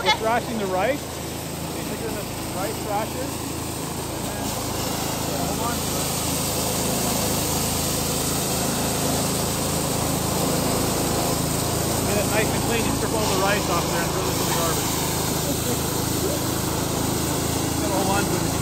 we're thrashing the rice. We stick it in the rice thrasher. And then hold on to it. Get it nice and clean. You strip all the rice off there and throw this in the garbage. Gotta hold on to it.